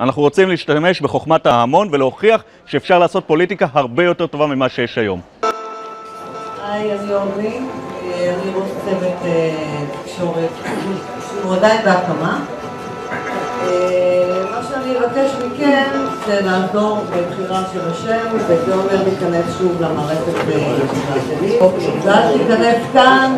אנחנו רוצים להשתמש בחוכמת ההמון ולהוכיח שאפשר לעשות פוליטיקה הרבה יותר טובה ממה שיש היום. היי, אני אורלי, אני ראש צוות תקשורת, שהוא עדיין בהקמה. מה שאני אבקש מכם זה לעזור בבחירה של השם, וזה אומר להיכנס שוב למערכת שלי. ואז להיכנס כאן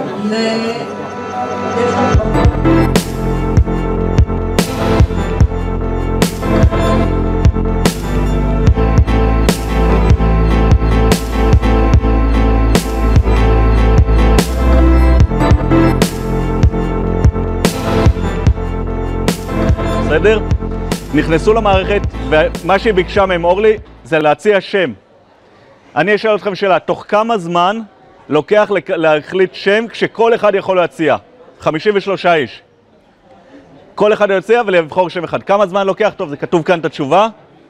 בסדר? נכנסו למערכת, ומה שהיא ביקשה מהם אורלי זה להציע שם. אני אשאל אתכם שאלה, תוך כמה זמן לוקח להחליט שם כשכל אחד יכול להציע? 53 איש. כל אחד יציע ולבחור שם אחד. כמה זמן לוקח? טוב, זה כתוב כאן את התשובה.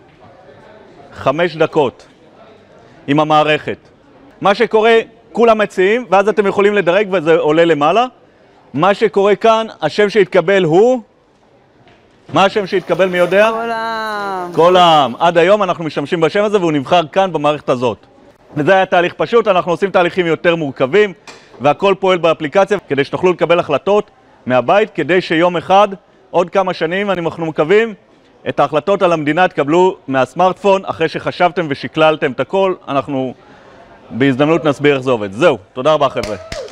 5 דקות עם המערכת. מה שקורה, כולם מציעים, ואז אתם יכולים לדרג וזה עולה למעלה. מה שקורה כאן, השם שהתקבל הוא... מה השם שהתקבל, מי יודע? כל העם. כל העם. עד היום אנחנו משתמשים בשם הזה והוא נבחר כאן במערכת הזאת. וזה היה תהליך פשוט, אנחנו עושים תהליכים יותר מורכבים והכל פועל באפליקציה כדי שתוכלו לקבל החלטות מהבית, כדי שיום אחד, עוד כמה שנים, אנחנו מקווים, את ההחלטות על המדינה תקבלו מהסמארטפון אחרי שחשבתם ושקללתם את הכל. אנחנו בהזדמנות נסביר איך זה עובד. זהו, תודה רבה חבר'ה.